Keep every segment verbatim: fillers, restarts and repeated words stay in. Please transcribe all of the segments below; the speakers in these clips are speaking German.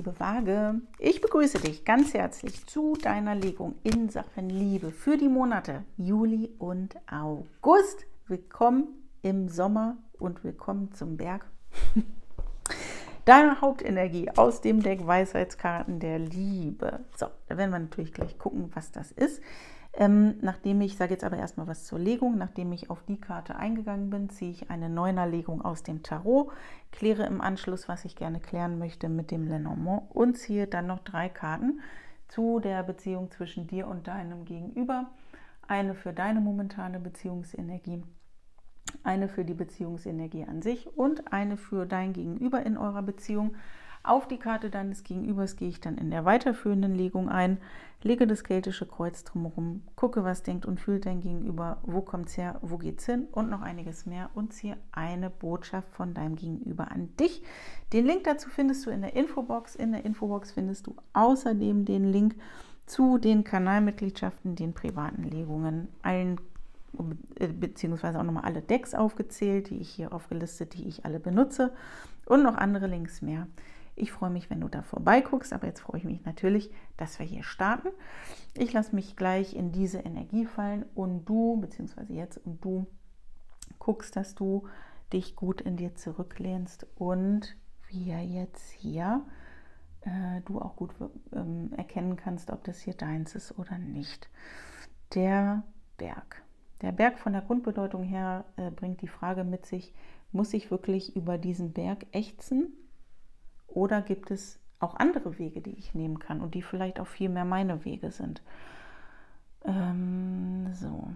liebe Waage, ich begrüße dich ganz herzlich zu deiner Legung in Sachen Liebe für die Monate Juli und August. Willkommen im Sommer und willkommen zum Berg. Deine Hauptenergie aus dem Deck Weisheitskarten der Liebe. So, da werden wir natürlich gleich gucken, was das ist. Ähm, nachdem ich, sage jetzt aber erstmal was zur Legung, nachdem ich auf die Karte eingegangen bin, ziehe ich eine Neuner-Legung aus dem Tarot, kläre im Anschluss, was ich gerne klären möchte mit dem Lenormand und ziehe dann noch drei Karten zu der Beziehung zwischen dir und deinem Gegenüber. Eine für deine momentane Beziehungsenergie, eine für die Beziehungsenergie an sich und eine für dein Gegenüber in eurer Beziehung. Auf die Karte deines Gegenübers gehe ich dann in der weiterführenden Legung ein, lege das keltische Kreuz drumherum, gucke, was denkt und fühlt dein Gegenüber, wo kommt es her, wo geht es hin und noch einiges mehr und ziehe eine Botschaft von deinem Gegenüber an dich. Den Link dazu findest du in der Infobox. In der Infobox findest du außerdem den Link zu den Kanalmitgliedschaften, den privaten Legungen, allen beziehungsweise auch nochmal alle Decks aufgezählt, die ich hier aufgelistet, die ich alle benutze und noch andere Links mehr. Ich freue mich, wenn du da vorbeiguckst, aber jetzt freue ich mich natürlich, dass wir hier starten. Ich lasse mich gleich in diese Energie fallen und du, beziehungsweise jetzt und du, guckst, dass du dich gut in dir zurücklehnst und wir jetzt hier äh, du auch gut ähm, erkennen kannst, ob das hier deins ist oder nicht. Der Berg. Der Berg von der Grundbedeutung her äh, bringt die Frage mit sich, muss ich wirklich über diesen Berg ächzen? Oder gibt es auch andere Wege, die ich nehmen kann und die vielleicht auch viel mehr meine Wege sind? Ähm, so.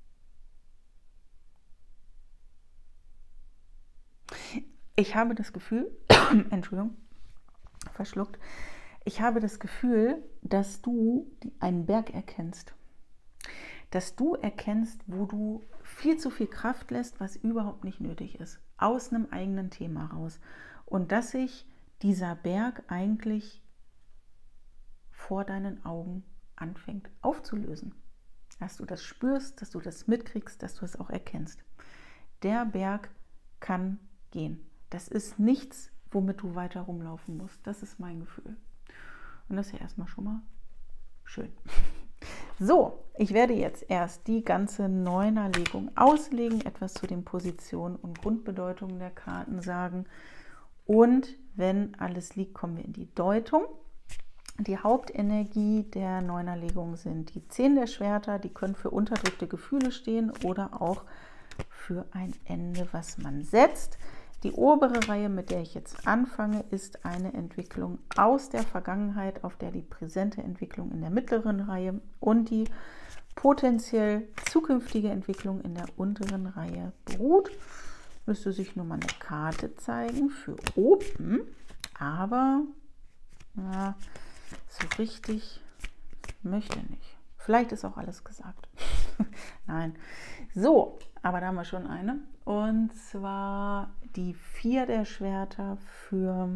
Ich habe das Gefühl, Entschuldigung, verschluckt, ich habe das Gefühl, dass du einen Berg erkennst. Dass du erkennst, wo du viel zu viel Kraft lässt, was überhaupt nicht nötig ist, aus einem eigenen Thema raus. Und dass sich dieser Berg eigentlich vor deinen Augen anfängt aufzulösen. Dass du das spürst, dass du das mitkriegst, dass du es auch erkennst. Der Berg kann gehen. Das ist nichts, womit du weiter rumlaufen musst. Das ist mein Gefühl. Und das ist ja erstmal schon mal schön. So, ich werde jetzt erst die ganze Neunerlegung auslegen, etwas zu den Positionen und Grundbedeutungen der Karten sagen. Und wenn alles liegt, kommen wir in die Deutung. Die Hauptenergie der Neunerlegung sind die Zehn der Schwerter, die können für unterdrückte Gefühle stehen oder auch für ein Ende, was man setzt. Die obere Reihe, mit der ich jetzt anfange, ist eine Entwicklung aus der Vergangenheit, auf der die präsente Entwicklung in der mittleren Reihe und die potenziell zukünftige Entwicklung in der unteren Reihe beruht. Müsste sich nur mal eine Karte zeigen für oben, aber na, so richtig möchte nicht. Vielleicht ist auch alles gesagt. Nein. So, aber da haben wir schon eine. Und zwar die Vier der Schwerter für,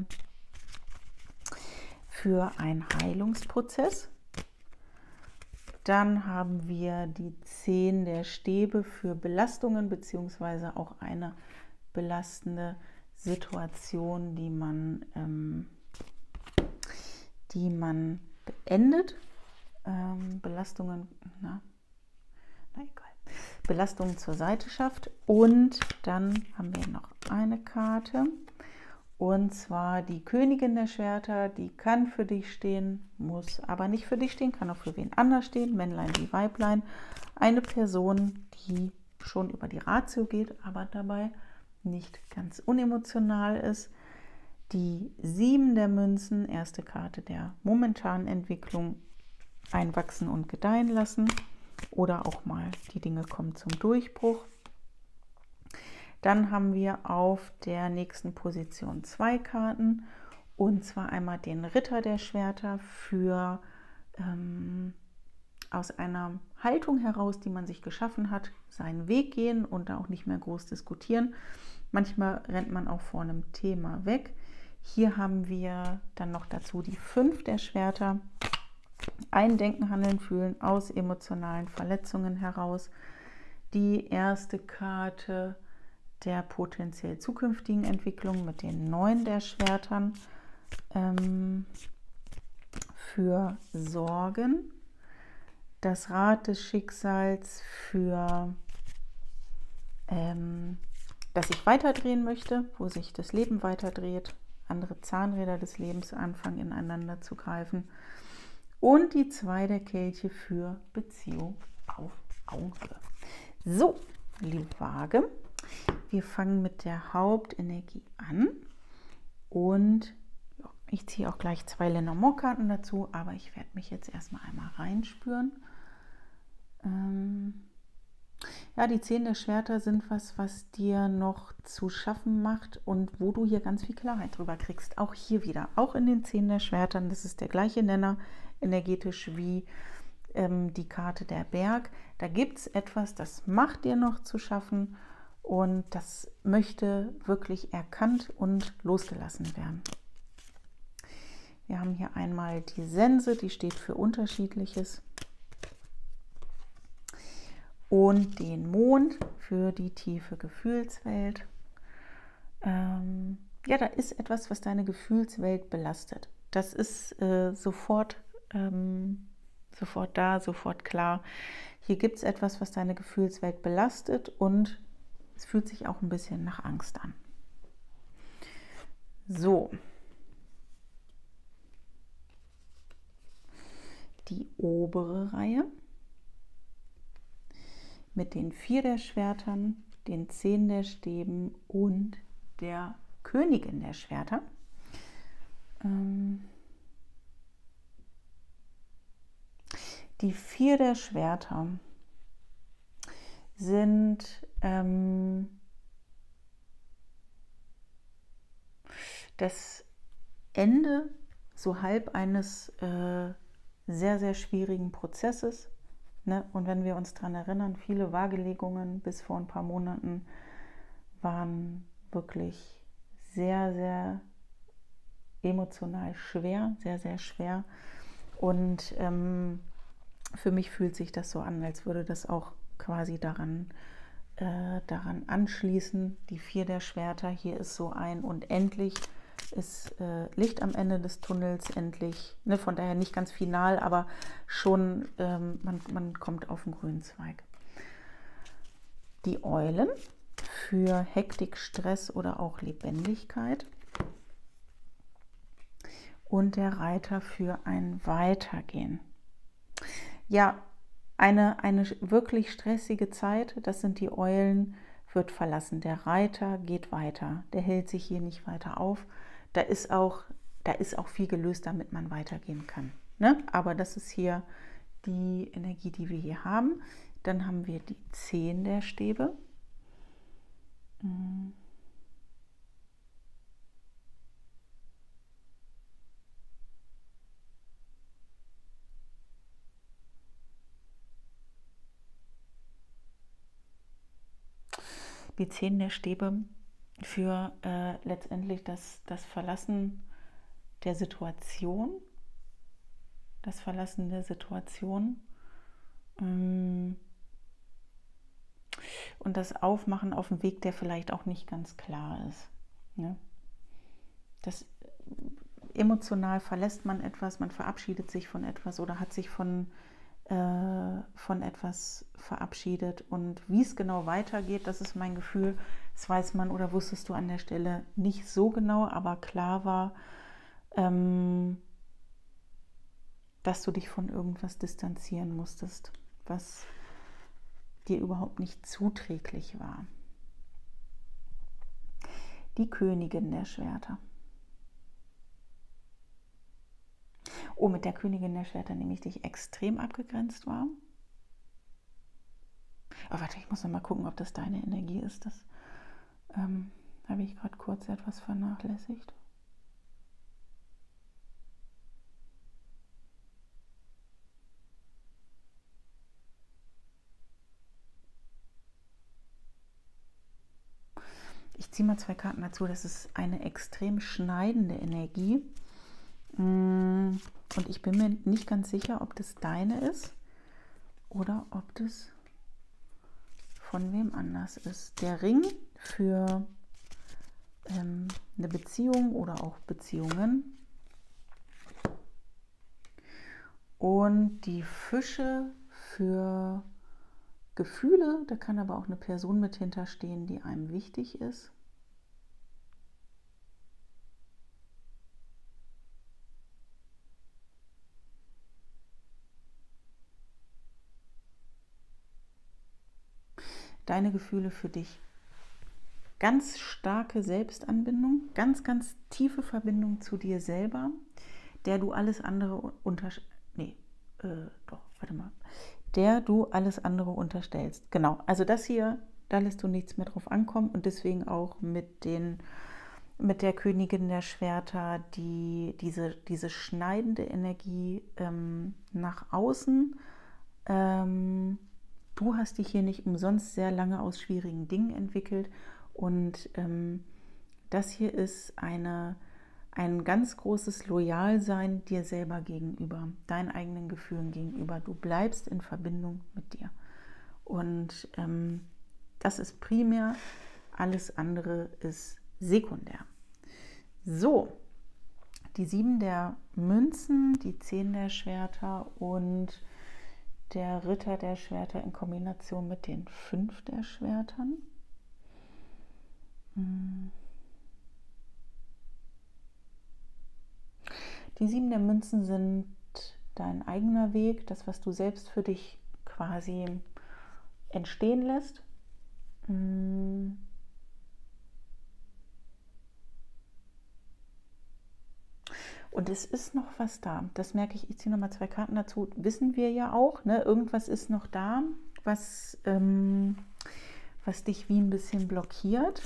für einen Heilungsprozess. Dann haben wir die Zehn der Stäbe für Belastungen, beziehungsweise auch eine belastende Situation, die man, ähm, die man beendet. Ähm, Belastungen, na, na egal. Belastungen zur Seite schafft. Und dann haben wir noch eine Karte. Und zwar die Königin der Schwerter, die kann für dich stehen, muss aber nicht für dich stehen, kann auch für wen anders stehen, Männlein wie Weiblein. Eine Person, die schon über die Ratio geht, aber dabei nicht ganz unemotional ist. Die Sieben der Münzen, erste Karte der momentanen Entwicklung, einwachsen und gedeihen lassen oder auch mal die Dinge kommen zum Durchbruch. Dann haben wir auf der nächsten Position zwei Karten und zwar einmal den Ritter der Schwerter für ähm, aus einer Haltung heraus, die man sich geschaffen hat, seinen Weg gehen und da auch nicht mehr groß diskutieren. Manchmal rennt man auch vor einem Thema weg. Hier haben wir dann noch dazu die Fünf der Schwerter. Ein Denken, Handeln, Fühlen aus emotionalen Verletzungen heraus. Die erste Karte der potenziell zukünftigen Entwicklung mit den Neun der Schwertern. ähm, für Sorgen, das Rad des Schicksals für, ähm, dass ich weiterdrehen möchte, wo sich das Leben weiterdreht, andere Zahnräder des Lebens anfangen ineinander zu greifen. Und die zwei der Kelche für Beziehung auf Augenhöhe. So, liebe Waage, wir fangen mit der Hauptenergie an und ja, ich ziehe auch gleich zwei Lenormand-Karten dazu, aber ich werde mich jetzt erstmal einmal reinspüren. Ähm ja, die zehn der Schwerter sind was, was dir noch zu schaffen macht und wo du hier ganz viel Klarheit drüber kriegst. Auch hier wieder, auch in den zehn der Schwertern, das ist der gleiche Nenner energetisch wie ähm, die Karte der Berg. Da gibt es etwas, das macht dir noch zu schaffen und das möchte wirklich erkannt und losgelassen werden. Wir haben hier einmal die Sense, die steht für Unterschiedliches. Und den Mond für die tiefe Gefühlswelt. Ähm, ja, da ist etwas, was deine Gefühlswelt belastet. Das ist äh, sofort, ähm, sofort da, sofort klar. Hier gibt es etwas, was deine Gefühlswelt belastet und es fühlt sich auch ein bisschen nach Angst an. So. Die obere Reihe mit den vier der Schwertern, den zehn der Stäben und der Königin der Schwerter. Ähm die vier der Schwerter sind ähm, das Ende so halb eines äh, sehr, sehr schwierigen Prozesses. Ne? Und wenn wir uns daran erinnern, viele Waagelegungen bis vor ein paar Monaten waren wirklich sehr, sehr emotional schwer, sehr, sehr schwer. Und ähm, für mich fühlt sich das so an, als würde das auch quasi daran, äh, daran anschließen. Die vier der Schwerter, hier ist so ein und endlich ist äh, Licht am Ende des Tunnels, endlich, ne, von daher nicht ganz final, aber schon, ähm, man, man kommt auf den grünen Zweig. Die Eulen für Hektik, Stress oder auch Lebendigkeit. Und der Reiter für ein Weitergehen. Ja, eine, eine wirklich stressige Zeit, das sind die Eulen, wird verlassen. Der Reiter geht weiter, der hält sich hier nicht weiter auf. Da ist auch, da ist auch viel gelöst, damit man weitergehen kann. Ne? Aber das ist hier die Energie, die wir hier haben. Dann haben wir die zehn der Stäbe. Die zehn der Stäbe für äh, letztendlich das, das Verlassen der Situation, das Verlassen der Situation ähm, und das Aufmachen auf dem Weg, der vielleicht auch nicht ganz klar ist. Ne? Das, emotional verlässt man etwas, man verabschiedet sich von etwas oder hat sich von von etwas verabschiedet und wie es genau weitergeht, das ist mein Gefühl, das weiß man oder wusstest du an der Stelle nicht so genau, aber klar war, ähm, dass du dich von irgendwas distanzieren musstest, was dir überhaupt nicht zuträglich war. Die Königin der Schwerter. Oh, mit der Königin der Schwerter nämlich dich extrem abgegrenzt war. Aber warte, ich muss noch mal gucken, ob das deine Energie ist. Das ähm, habe ich gerade kurz etwas vernachlässigt. Ich ziehe mal zwei Karten dazu. Das ist eine extrem schneidende Energie. Und ich bin mir nicht ganz sicher, ob das deine ist oder ob das von wem anders ist. Der Ring für ähm, eine Beziehung oder auch Beziehungen. Und die Fische für Gefühle, da kann aber auch eine Person mit hinterstehen, die einem wichtig ist. Deine Gefühle für dich. Ganz starke Selbstanbindung, ganz, ganz tiefe Verbindung zu dir selber, der du alles andere unter... Nee, äh, doch, warte mal. Der du alles andere unterstellst. Genau, also das hier, da lässt du nichts mehr drauf ankommen und deswegen auch mit den... mit der Königin der Schwerter, die diese, diese schneidende Energie ähm, nach außen. Ähm, du hast dich hier nicht umsonst sehr lange aus schwierigen Dingen entwickelt und ähm, das hier ist eine, ein ganz großes Loyalsein dir selber gegenüber, deinen eigenen Gefühlen gegenüber. Du bleibst in Verbindung mit dir und ähm, das ist primär, alles andere ist sekundär. So, die sieben der Münzen, die zehn der Schwerter und der Ritter der Schwerter in Kombination mit den fünf der Schwertern. Die sieben der Münzen sind dein eigener Weg, das, was du selbst für dich quasi entstehen lässt. Und es ist noch was da. Das merke ich. Ich ziehe nochmal zwei Karten dazu. Wissen wir ja auch. Ne? Irgendwas ist noch da, was, ähm, was dich wie ein bisschen blockiert.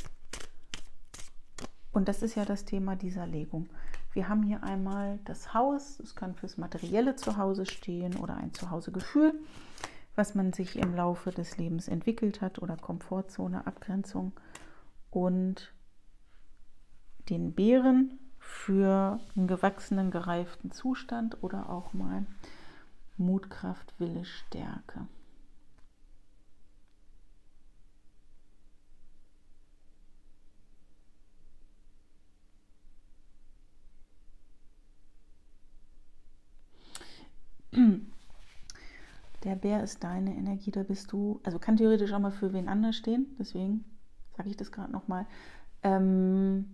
Und das ist ja das Thema dieser Legung. Wir haben hier einmal das Haus. Es kann fürs materielle Zuhause stehen oder ein Zuhausegefühl, was man sich im Laufe des Lebens entwickelt hat oder Komfortzone, Abgrenzung. Und den Bären für einen gewachsenen, gereiften Zustand oder auch mal Mut, Kraft, Wille, Stärke. Der Bär ist deine Energie, da bist du, also kann theoretisch auch mal für wen anders stehen, deswegen sage ich das gerade nochmal. Ähm,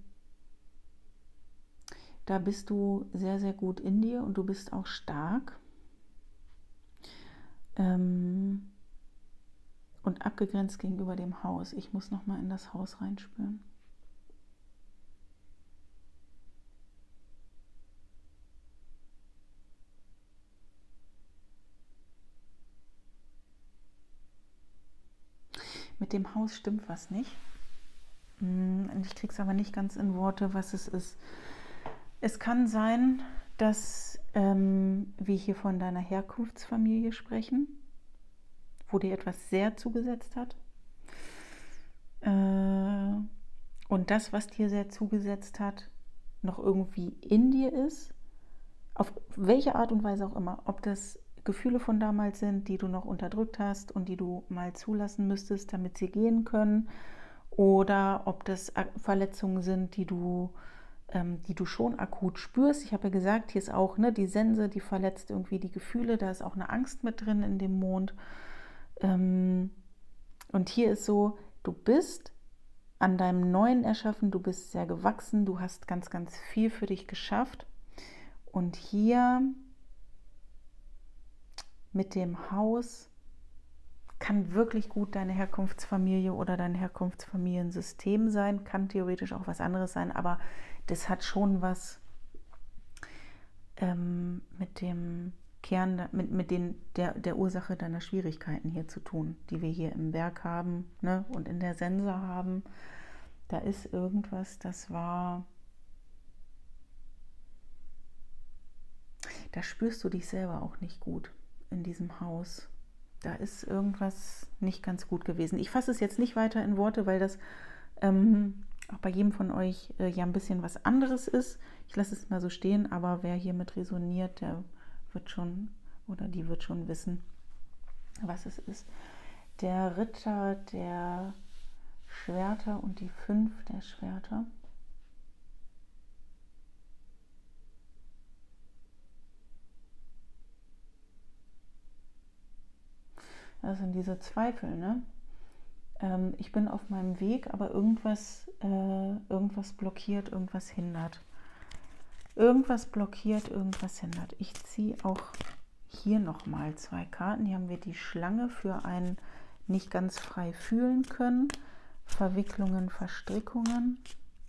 Da bist du sehr, sehr gut in dir und du bist auch stark ähm, und abgegrenzt gegenüber dem Haus. Ich muss noch mal in das Haus reinspüren. Mit dem Haus stimmt was nicht. Ich kriege es aber nicht ganz in Worte, was es ist. Es kann sein, dass ähm, wir hier von deiner Herkunftsfamilie sprechen, wo dir etwas sehr zugesetzt hat. Äh, und das, was dir sehr zugesetzt hat, noch irgendwie in dir ist, auf welche Art und Weise auch immer, ob das Gefühle von damals sind, die du noch unterdrückt hast und die du mal zulassen müsstest, damit sie gehen können, oder ob das Verletzungen sind, die du, ähm, die du schon akut spürst. Ich habe ja gesagt, hier ist auch ne, die Sense, die verletzt irgendwie die Gefühle, da ist auch eine Angst mit drin in dem Mond. Ähm, und hier ist so, du bist an deinem neuen Erschaffen, du bist sehr gewachsen, du hast ganz, ganz viel für dich geschafft. Und hier mit dem Haus kann wirklich gut deine Herkunftsfamilie oder dein Herkunftsfamiliensystem sein, kann theoretisch auch was anderes sein, aber das hat schon was ähm, mit dem Kern, mit, mit den, der, der Ursache deiner Schwierigkeiten hier zu tun, die wir hier im Berg haben, ne, und in der Sense haben. Da ist irgendwas, das war... Da spürst du dich selber auch nicht gut in diesem Haus. Da ist irgendwas nicht ganz gut gewesen. Ich fasse es jetzt nicht weiter in Worte, weil das ähm, auch bei jedem von euch äh, ja ein bisschen was anderes ist. Ich lasse es mal so stehen, aber wer hiermit resoniert, der wird schon oder die wird schon wissen, was es ist. Der Ritter der Schwerter und die fünf der Schwerter. Das sind diese Zweifel, ne? Ähm, ich bin auf meinem Weg, aber irgendwas, äh, irgendwas blockiert, irgendwas hindert. Irgendwas blockiert, irgendwas hindert. Ich ziehe auch hier nochmal zwei Karten. Hier haben wir die Schlange für ein nicht ganz frei fühlen können. Verwicklungen, Verstrickungen.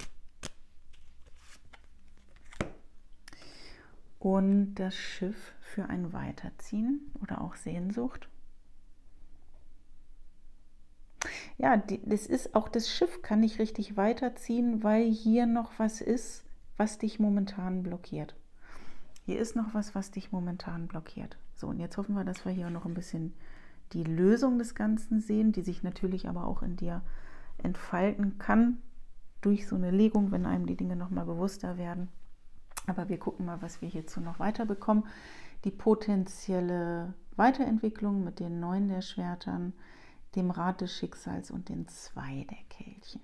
Und das Schiff für ein Weiterziehen oder auch Sehnsucht. Ja, die, das ist auch das Schiff kann nicht richtig weiterziehen, weil hier noch was ist, was dich momentan blockiert. Hier ist noch was, was dich momentan blockiert. So, und jetzt hoffen wir, dass wir hier noch ein bisschen die Lösung des Ganzen sehen, die sich natürlich aber auch in dir entfalten kann durch so eine Legung, wenn einem die Dinge nochmal bewusster werden. Aber wir gucken mal, was wir hierzu noch weiter bekommen. Die potenzielle Weiterentwicklung mit den Neun der Schwertern, dem Rat des Schicksals und den Zwei der Kelchen.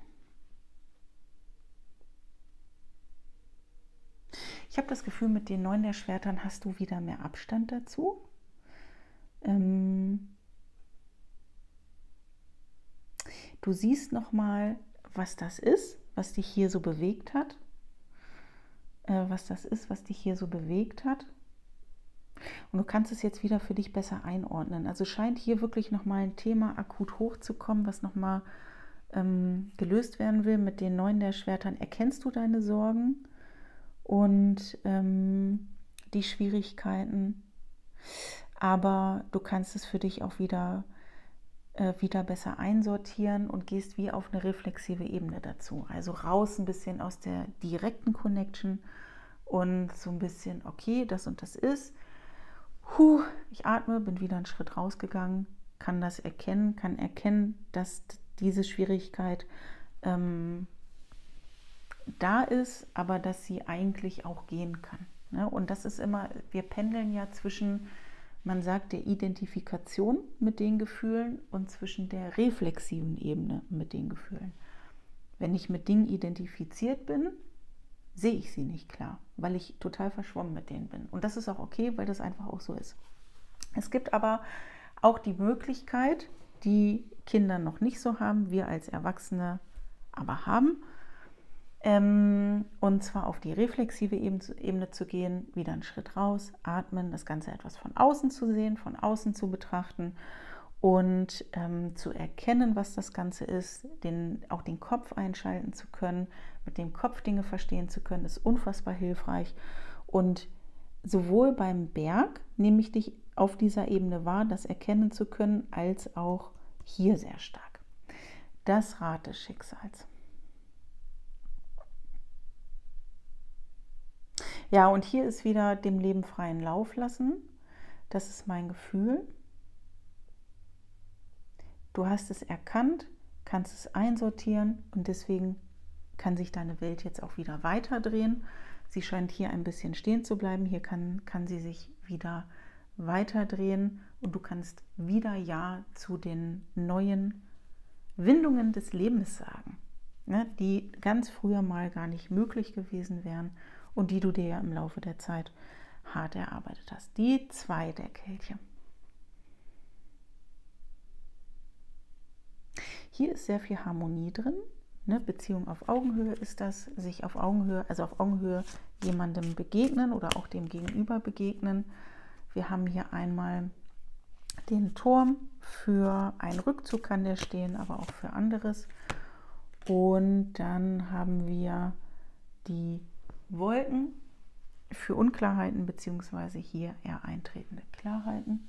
Ich habe das Gefühl, mit den Neun der Schwertern hast du wieder mehr Abstand dazu. Ähm du siehst nochmal, was das ist, was dich hier so bewegt hat. Äh, was das ist, was dich hier so bewegt hat. Und du kannst es jetzt wieder für dich besser einordnen. Also scheint hier wirklich nochmal ein Thema akut hochzukommen, was nochmal ähm, gelöst werden will. Mit den Neun der Schwertern erkennst du deine Sorgen und ähm, die Schwierigkeiten. Aber du kannst es für dich auch wieder, äh, wieder besser einsortieren und gehst wie auf eine reflexive Ebene dazu. Also raus ein bisschen aus der direkten Connection und so ein bisschen, okay, das und das ist. Puh, ich atme, bin wieder einen Schritt rausgegangen, kann das erkennen, kann erkennen, dass diese Schwierigkeit ähm, da ist, aber dass sie eigentlich auch gehen kann. Ne? Und das ist immer, wir pendeln ja zwischen, man sagt, der Identifikation mit den Gefühlen und zwischen der reflexiven Ebene mit den Gefühlen. Wenn ich mit Dingen identifiziert bin, sehe ich sie nicht klar, weil ich total verschwommen mit denen bin. Und das ist auch okay, weil das einfach auch so ist. Es gibt aber auch die Möglichkeit, die Kinder noch nicht so haben, wir als Erwachsene aber haben, ähm, und zwar auf die reflexive Ebene zu gehen, wieder einen Schritt raus, atmen, das Ganze etwas von außen zu sehen, von außen zu betrachten und ähm, zu erkennen, was das Ganze ist, den, auch den Kopf einschalten zu können, mit dem Kopf Dinge verstehen zu können, ist unfassbar hilfreich. Und sowohl beim Berg nehme ich dich auf dieser Ebene wahr, das erkennen zu können, als auch hier sehr stark. Das Rad des Schicksals. Ja, und hier ist wieder dem Leben freien Lauf lassen. Das ist mein Gefühl. Du hast es erkannt, kannst es einsortieren und deswegen kann sich deine Welt jetzt auch wieder weiterdrehen. Sie scheint hier ein bisschen stehen zu bleiben. Hier kann, kann sie sich wieder weiterdrehen und du kannst wieder Ja zu den neuen Windungen des Lebens sagen, ne, die ganz früher mal gar nicht möglich gewesen wären und die du dir ja im Laufe der Zeit hart erarbeitet hast. Die Zwei der Kelche. Hier ist sehr viel Harmonie drin, ne? Beziehung auf Augenhöhe ist das, sich auf Augenhöhe, also auf Augenhöhe jemandem begegnen oder auch dem Gegenüber begegnen. Wir haben hier einmal den Turm, für einen Rückzug kann der stehen, aber auch für anderes. Und dann haben wir die Wolken für Unklarheiten beziehungsweise hier eher eintretende Klarheiten.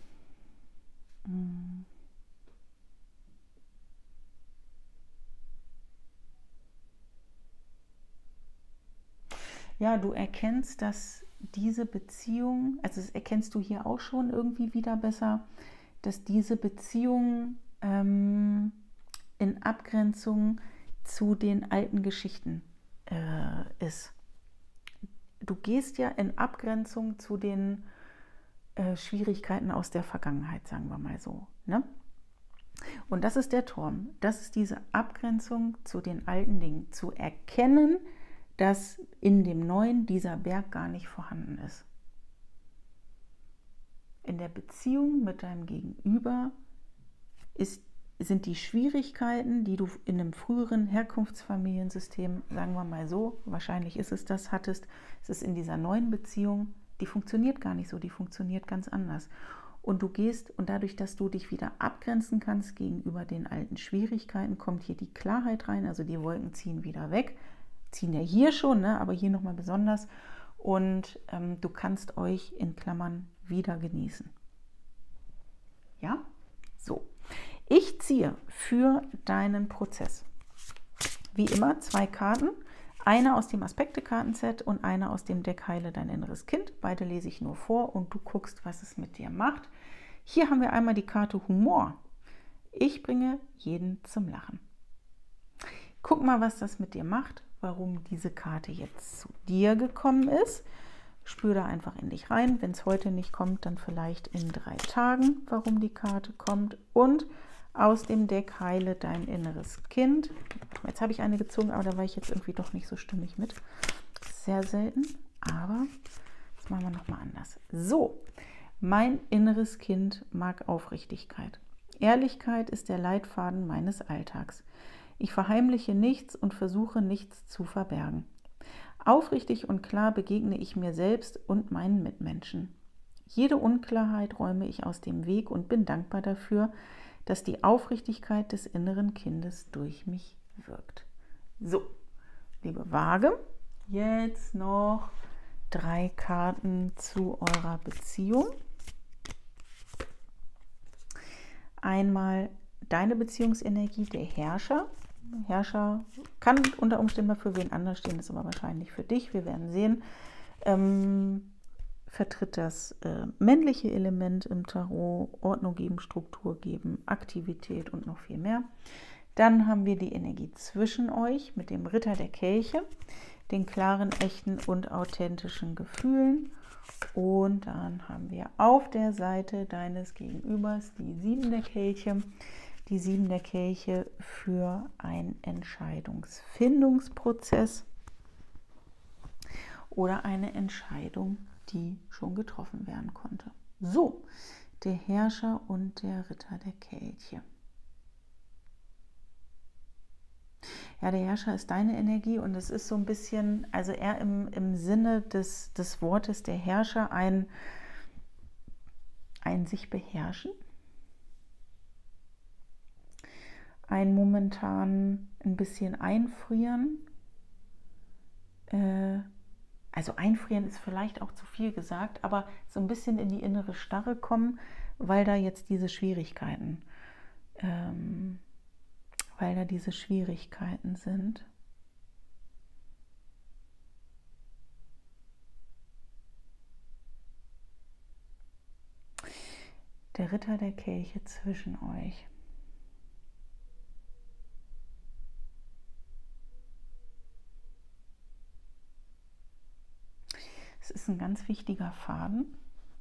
Ja, du erkennst, dass diese Beziehung, also das erkennst du hier auch schon irgendwie wieder besser, dass diese Beziehung ähm, in Abgrenzung zu den alten Geschichten äh, ist. Du gehst ja in Abgrenzung zu den äh, Schwierigkeiten aus der Vergangenheit, sagen wir mal so. Ne? Und das ist der Turm. Das ist diese Abgrenzung zu den alten Dingen. Zu erkennen, dass in dem Neuen dieser Berg gar nicht vorhanden ist. In der Beziehung mit deinem Gegenüber ist, sind die Schwierigkeiten, die du in einem früheren Herkunftsfamiliensystem, sagen wir mal so, wahrscheinlich ist es das, hattest, es ist in dieser neuen Beziehung, die funktioniert gar nicht so, die funktioniert ganz anders. Und du gehst, und dadurch, dass du dich wieder abgrenzen kannst gegenüber den alten Schwierigkeiten, kommt hier die Klarheit rein, also die Wolken ziehen wieder weg, ziehen ja hier schon, ne, aber hier nochmal besonders. Und ähm, du kannst euch in Klammern wieder genießen. Ja, so. Ich ziehe für deinen Prozess, wie immer, zwei Karten. Eine aus dem Aspekte-Kartenset und eine aus dem Deck Heile dein inneres Kind. Beide lese ich nur vor und du guckst, was es mit dir macht. Hier haben wir einmal die Karte Humor. Ich bringe jeden zum Lachen. Guck mal, was das mit dir macht, warum diese Karte jetzt zu dir gekommen ist. Spür da einfach in dich rein. Wenn es heute nicht kommt, dann vielleicht in drei Tagen, warum die Karte kommt. Und aus dem Deck Heile dein inneres Kind. Jetzt habe ich eine gezogen, aber da war ich jetzt irgendwie doch nicht so stimmig mit. Sehr selten, aber das machen wir nochmal anders. So, mein inneres Kind mag Aufrichtigkeit. Ehrlichkeit ist der Leitfaden meines Alltags. Ich verheimliche nichts und versuche nichts zu verbergen. Aufrichtig und klar begegne ich mir selbst und meinen Mitmenschen. Jede Unklarheit räume ich aus dem Weg und bin dankbar dafür, dass die Aufrichtigkeit des inneren Kindes durch mich wirkt. So, liebe Waage, jetzt noch drei Karten zu eurer Beziehung. Einmal deine Beziehungsenergie, der Herrscher. Herrscher kann unter Umständen mal für wen anders stehen, ist aber wahrscheinlich für dich. Wir werden sehen. Ähm, vertritt das äh, männliche Element im Tarot, Ordnung geben, Struktur geben, Aktivität und noch viel mehr. Dann haben wir die Energie zwischen euch mit dem Ritter der Kelche, den klaren, echten und authentischen Gefühlen. Und dann haben wir auf der Seite deines Gegenübers die Sieben der Kelche. Die Sieben der Kelche für einen Entscheidungsfindungsprozess oder eine Entscheidung, die schon getroffen werden konnte. So, der Herrscher und der Ritter der Kelche. Ja, der Herrscher ist deine Energie und es ist so ein bisschen, also eher im, im Sinne des, des Wortes der Herrscher, ein, ein sich beherrschen. Ein momentan ein bisschen einfrieren. Äh, also einfrieren ist vielleicht auch zu viel gesagt, aber so ein bisschen in die innere Starre kommen, weil da jetzt diese Schwierigkeiten, ähm, weil da diese Schwierigkeiten sind. Der Ritter der Kelche zwischen euch. Es ist ein ganz wichtiger Faden.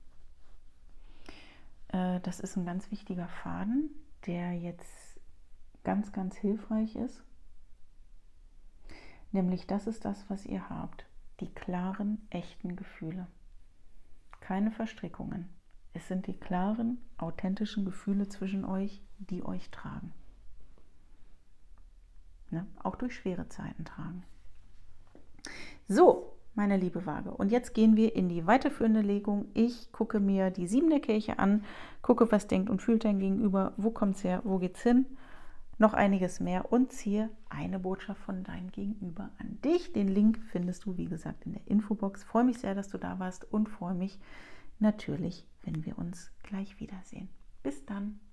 Das ist ein ganz wichtiger Faden, der jetzt ganz, ganz hilfreich ist. Nämlich das ist das, was ihr habt. Die klaren, echten Gefühle. Keine Verstrickungen. Es sind die klaren, authentischen Gefühle zwischen euch, die euch tragen. Ne? Auch durch schwere Zeiten tragen. So, meine liebe Waage. Und jetzt gehen wir in die weiterführende Legung. Ich gucke mir die Sieben der Kelche an, gucke, was denkt und fühlt dein Gegenüber, wo kommt es her, wo geht's hin, noch einiges mehr und ziehe eine Botschaft von deinem Gegenüber an dich. Den Link findest du, wie gesagt, in der Infobox. Ich freue mich sehr, dass du da warst und freue mich natürlich, wenn wir uns gleich wiedersehen. Bis dann.